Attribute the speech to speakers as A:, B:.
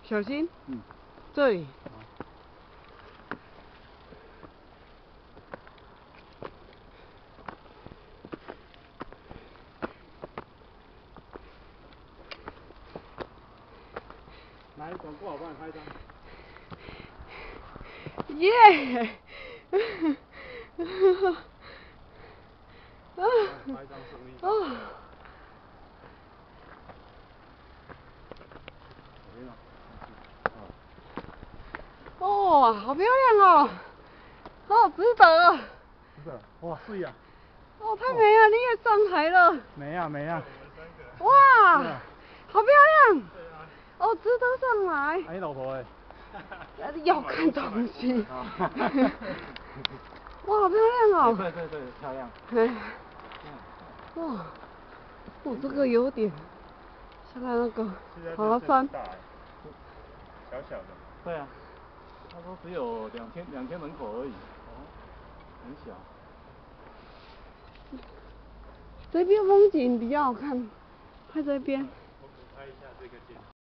A: 小心。这里。
B: 来，走过来，我帮你拍一张。
A: 耶！
B: 拍一张摄影。
A: 哦，好漂亮哦！哦，值得。
B: 值得，哇，是呀。
A: 哦，太美了，你也上台了。
B: 没啊没啊。
A: 哇，好漂亮。
B: 对啊。
A: 哦，值得上来。
B: 你老婆哎？
A: 要看东西。哇，好漂亮哦。
B: 对，漂亮。
A: 哇，哦，这个有点像那个华山。
B: 小小的。对啊。他说只有2天门口而已。哦。很小。
A: 这边风景比较好看，拍这边。
B: 我拍一下这个建筑。